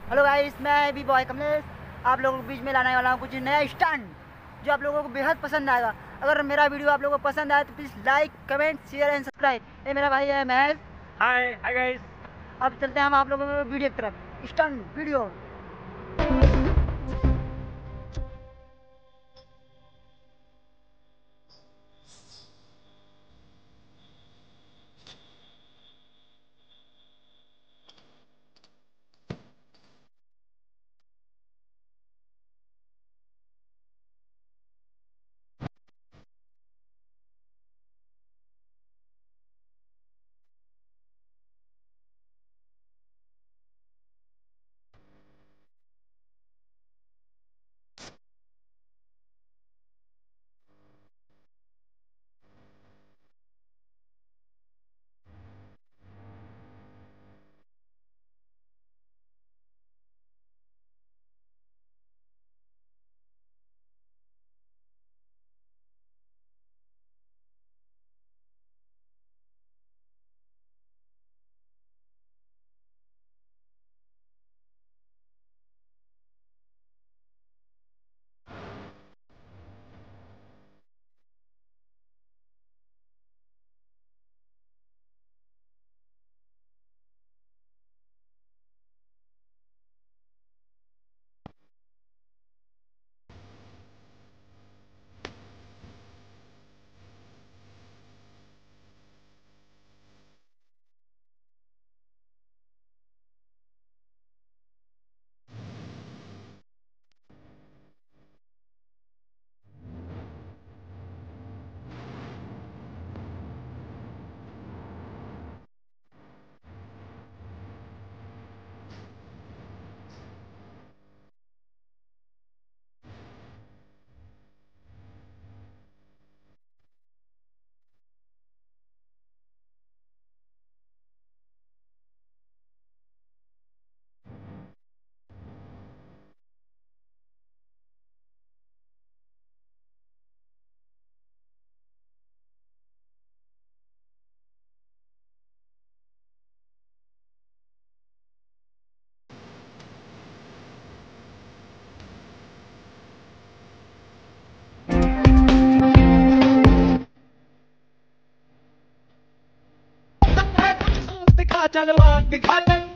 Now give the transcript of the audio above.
Hello guys, मैं भी boy Kamlesh आप लोगों के बीच में लाने वाला हूँ कुछ नया स्टंट जो आप लोगों को बेहद पसंद आएगा। अगर मेरा वीडियो आप लोगों को पसंद आए तो please like, comment, share and subscribe. ये मेरा भाई है महज। Hi hi guys. अब चलते हैं हम आप लोगों को वीडियो की तरफ। Stunt video. दिखा चलवा दिखा चल